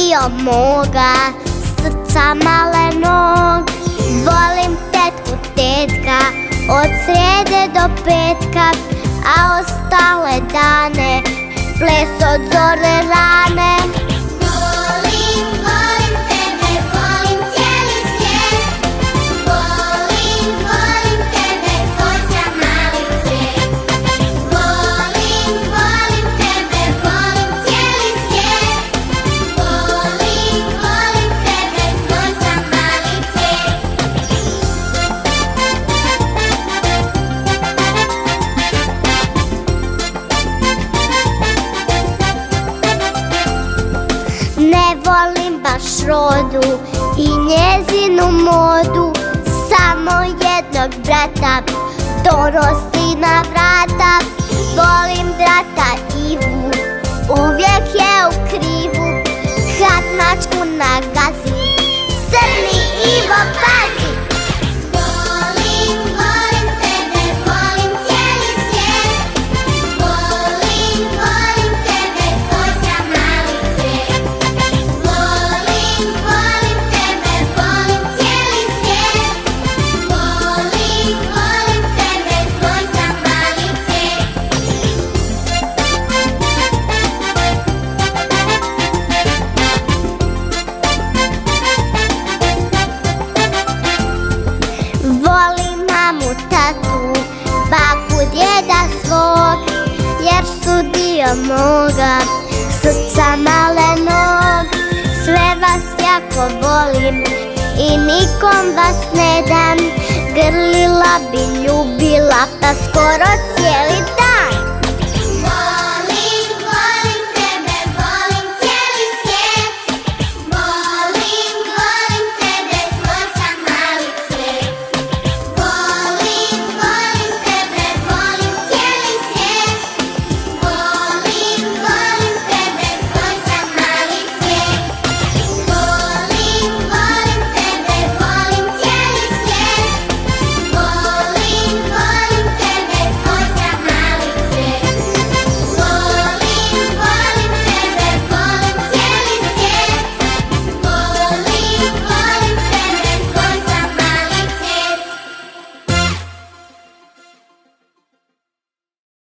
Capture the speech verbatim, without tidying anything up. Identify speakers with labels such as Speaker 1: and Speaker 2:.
Speaker 1: dio moga srca malenog. Volim tetku, tetka, od srijede do petka, a ostale dane ples od zore rane. Volim, volim tebe, volim cijeli svijet. Volim, volim tebe, tvoj sam mali cvijet. Volim, volim tebe, volim cijeli svijet. Volim, volim tebe, tvoj sam mali cvijet. Ne volim baš rodu i njezinu modu, samo jednog brata donosi na vrata. Volim brata Ivu, uvijek je u krivu, kad mačku nagazi, crni Ivo pazi. Volim, volim tebe, volim cijeli svijet. Volim, volim tebe, tvoj sam mali cvijet. Volim, volim tebe, volim cijeli svijet. Volim, volim tebe, tvoj sam mali cvijet. Volim mamu, tatu, baku, djeda svog, jer su dio moga srca malenog. Sve vas jako volim i nikom vas ne dam, grlila bi, ljubila pa skoro cijeli dan.